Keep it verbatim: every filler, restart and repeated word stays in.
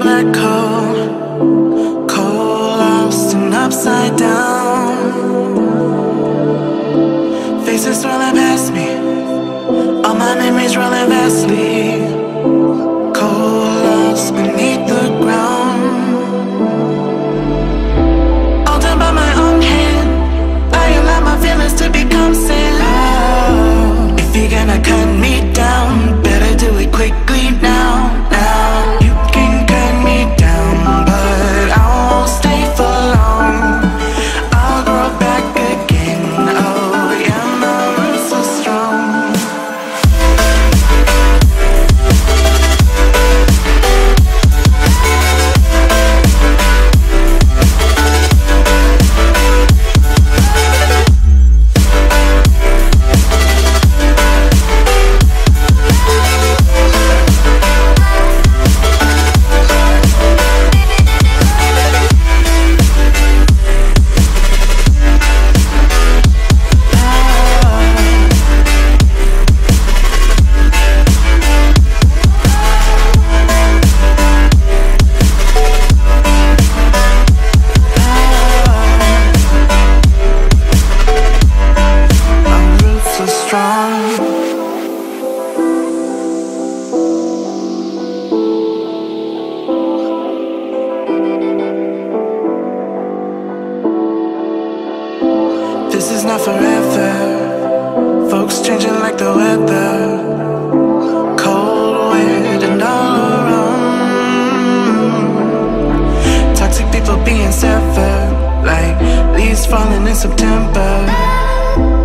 black hole, cold, lost and upside down. Faces swirling past me, all my memories rolling vastly. Cold, lost beneath the ground. All done by my own hand, I allow my feelings to become sin. Oh, if you're gonna cut me down, better do it quickly now. Now you can cut me down, but I won't stay for long. I'll grow back again. Oh yeah, my roots are strong. This is not forever. Folks changing like the weather. Cold, wet, and all around. Toxic people being severed, like leaves falling in September.